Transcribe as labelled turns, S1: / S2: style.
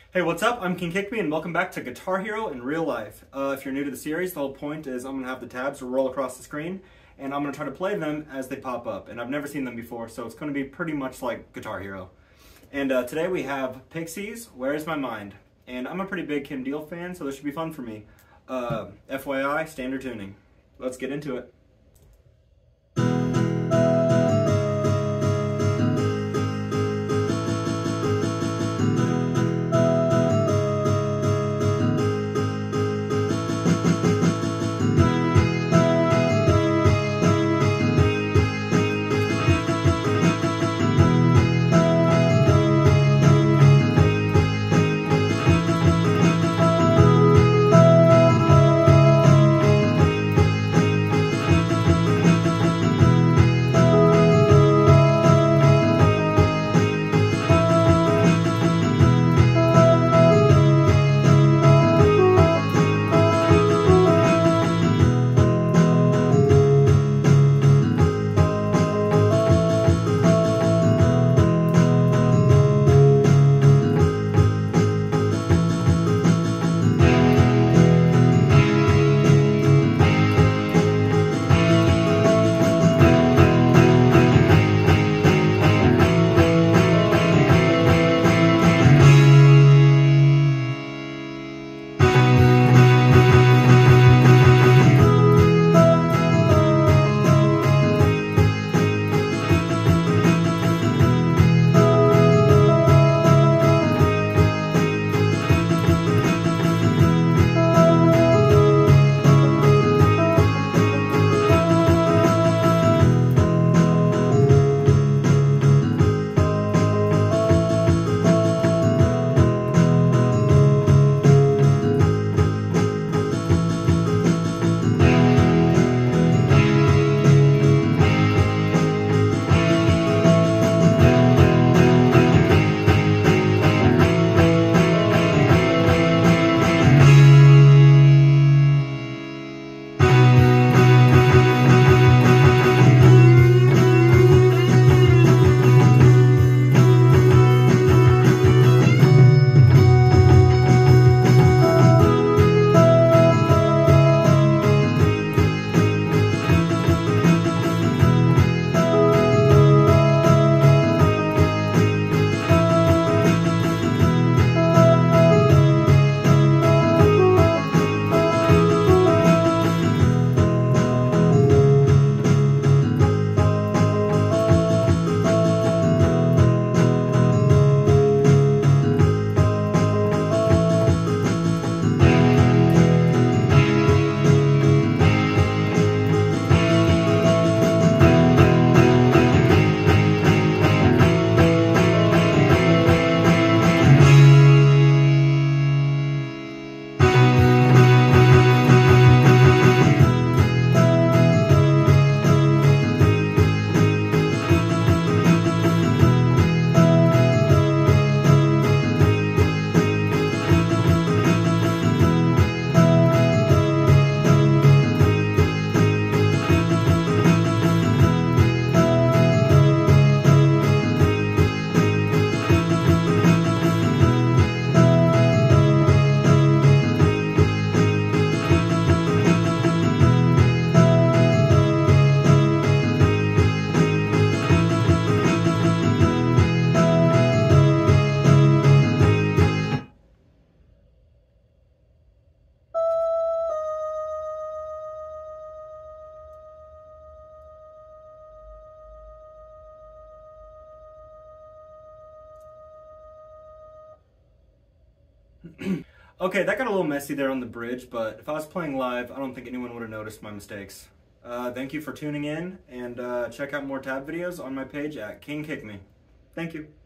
S1: Hey, what's up? I'm King Kickme and welcome back to Guitar Hero in real life. If you're new to the series, the whole point is I'm going to have the tabs roll across the screen and I'm going to try to play them as they pop up. And I've never seen them before, so it's going to be pretty much like Guitar Hero. And today we have Pixies, Where's My Mind? And I'm a pretty big Kim Deal fan, so this should be fun for me. FYI, standard tuning. Let's get into it. Okay, that got a little messy there on the bridge, but if I was playing live, I don't think anyone would have noticed my mistakes. Thank you for tuning in, and check out more tab videos on my page at King Kickme. Thank you.